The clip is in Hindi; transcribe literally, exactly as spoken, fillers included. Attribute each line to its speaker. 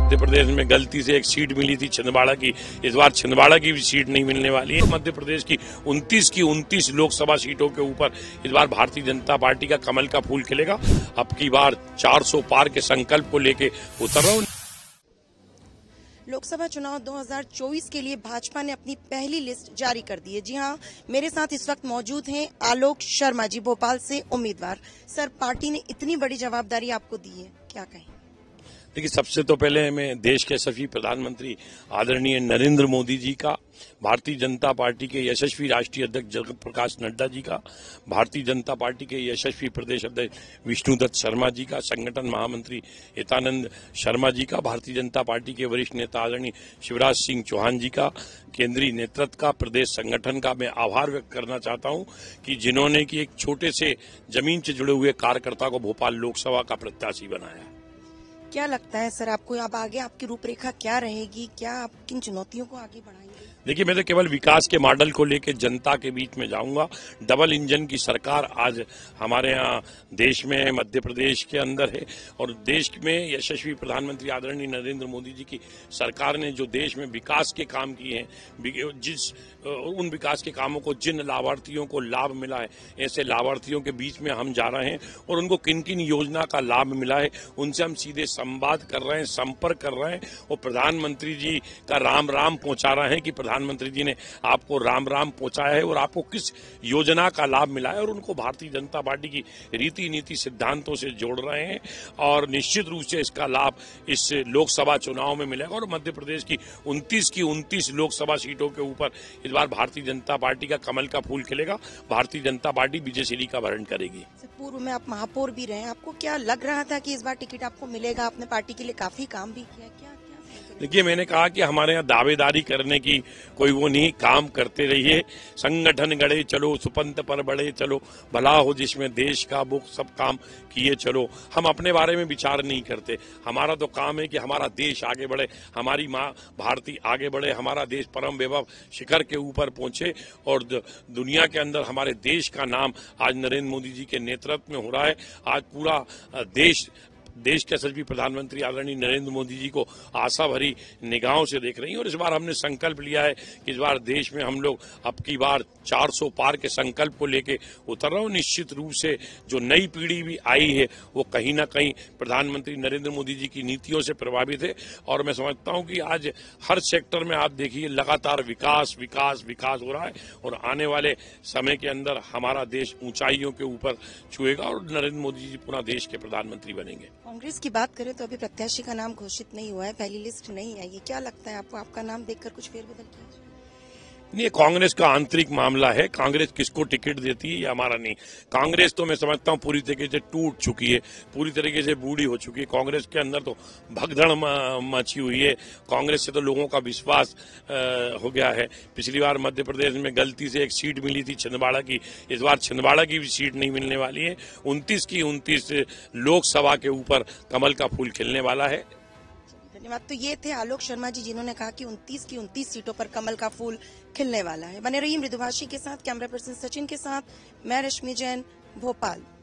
Speaker 1: मध्य प्रदेश में गलती से एक सीट मिली थी छिंदवाड़ा की, इस बार छिंदवाड़ा की भी सीट नहीं मिलने वाली है। मध्य प्रदेश की उनतीस की उनतीस लोकसभा सीटों के ऊपर इस बार भारतीय जनता पार्टी का कमल का फूल खिलेगा। अब की बार चार सौ पार के संकल्प को लेके उतर रहा हूं।
Speaker 2: लोकसभा चुनाव दो हज़ार चौबीस के लिए भाजपा ने अपनी पहली लिस्ट जारी कर दी है। जी हां, मेरे साथ इस वक्त मौजूद हैं आलोक शर्मा जी, भोपाल से उम्मीदवार। सर, पार्टी ने इतनी बड़ी जवाबदारी आपको दी है, क्या कहें?
Speaker 1: देखिए, सबसे तो पहले मैं देश के यशस्वी प्रधानमंत्री आदरणीय नरेंद्र मोदी जी का, भारतीय जनता पार्टी के यशस्वी राष्ट्रीय अध्यक्ष जगत प्रकाश नड्डा जी का, भारतीय जनता पार्टी के यशस्वी प्रदेश अध्यक्ष विष्णुदत्त शर्मा जी का, संगठन महामंत्री हितानंद शर्मा जी का, भारतीय जनता पार्टी के वरिष्ठ नेता आदरणीय शिवराज सिंह चौहान जी का, केंद्रीय नेतृत्व का, प्रदेश संगठन का मैं आभार व्यक्त करना चाहता हूं कि जिन्होंने कि एक छोटे से जमीन से जुड़े हुए कार्यकर्ता को भोपाल लोकसभा का प्रत्याशी बनाया।
Speaker 2: क्या लगता है सर आपको, अब आगे आपकी रूपरेखा क्या रहेगी? क्या आप किन चुनौतियों को आगे बढ़ाएंगे?
Speaker 1: देखिए, मैं तो केवल विकास के मॉडल को लेकर जनता के बीच में जाऊंगा। डबल इंजन की सरकार आज हमारे यहाँ देश में है, मध्य प्रदेश के अंदर है, और देश में यशस्वी प्रधानमंत्री आदरणीय नरेंद्र मोदी जी की सरकार ने जो देश में विकास के काम किए हैं, जिस उन विकास के कामों को जिन लाभार्थियों को लाभ मिला है, ऐसे लाभार्थियों के बीच में हम जा रहे हैं और उनको किन किन योजना का लाभ मिला है उनसे हम सीधे संवाद कर रहे हैं, संपर्क कर रहे हैं और प्रधानमंत्री जी का राम राम पहुंचा रहे हैं कि प्रधानमंत्री जी ने आपको राम राम पहुंचाया है और आपको किस योजना का लाभ मिला है, और उनको भारतीय जनता पार्टी की रीति नीति सिद्धांतों से जोड़ रहे हैं और निश्चित रूप से इसका लाभ इस लोकसभा चुनाव में मिलेगा। और मध्य प्रदेश की उनतीस की उनतीस लोकसभा सीटों के ऊपर इस बार भारतीय जनता पार्टी का कमल का फूल खिलेगा। भारतीय जनता पार्टी विजयश्री का वर्ण करेगी।
Speaker 2: पूर्व में आप महापौर भी रहे, आपको क्या लग रहा था कि इस बार टिकट आपको मिलेगा? आपने पार्टी के लिए काफी काम भी किया, क्या?
Speaker 1: देखिए, मैंने कहा कि हमारे यहाँ दावेदारी करने की कोई वो नहीं, काम करते रहिए। संगठन गढ़े चलो, सुपंथ पर बढ़े चलो, भला हो जिसमें देश का बुक सब काम किए चलो। हम अपने बारे में विचार नहीं करते, हमारा तो काम है कि हमारा देश आगे बढ़े, हमारी माँ भारती आगे बढ़े, हमारा देश परम वैभव शिखर के ऊपर पहुंचे और दुनिया के अंदर हमारे देश का नाम आज नरेंद्र मोदी जी के नेतृत्व में हो रहा है। आज पूरा देश देश के यशस्वी प्रधानमंत्री आदरणीय नरेंद्र मोदी जी को आशा भरी निगाहों से देख रही हैं और इस बार हमने संकल्प लिया है कि इस बार देश में हम लोग अब की बार चार सौ पार के संकल्प को लेके उतर रहे हैं। निश्चित रूप से जो नई पीढ़ी भी आई है वो कहीं ना कहीं प्रधानमंत्री नरेंद्र मोदी जी की नीतियों से प्रभावित है और मैं समझता हूं कि आज हर सेक्टर में आप देखिए लगातार विकास विकास विकास हो रहा है और आने वाले समय के अंदर हमारा देश ऊंचाइयों के ऊपर छुएगा और नरेंद्र मोदी जी पुनः देश के प्रधानमंत्री बनेंगे।
Speaker 2: कांग्रेस की बात करें तो अभी प्रत्याशी का नाम घोषित नहीं हुआ है, पहली लिस्ट नहीं आई है। क्या लगता है आपको, आपका नाम देखकर कुछ फेरबदल किया जाए?
Speaker 1: नहीं, कांग्रेस का आंतरिक मामला है, कांग्रेस किसको टिकट देती है ये हमारा नहीं। कांग्रेस तो मैं समझता हूँ पूरी तरीके से टूट चुकी है, पूरी तरीके से बूढ़ी हो चुकी है। कांग्रेस के अंदर तो भगदड़ मची हुई है, कांग्रेस से तो लोगों का विश्वास हो गया है। पिछली बार मध्य प्रदेश में गलती से एक सीट मिली थी छिंदवाड़ा की, इस बार छिंदवाड़ा की भी सीट नहीं मिलने वाली है। उनतीस की उनतीस लोकसभा के ऊपर कमल का फूल खिलने वाला है।
Speaker 2: धन्यवाद। तो ये थे आलोक शर्मा जी, जिन्होंने कहा कि उनतीस की उनतीस सीटों पर कमल का फूल खिलने वाला है। बने रहिए मृदुभाषी के साथ, कैमरा पर्सन सचिन के साथ, मैं रश्मि जैन, भोपाल।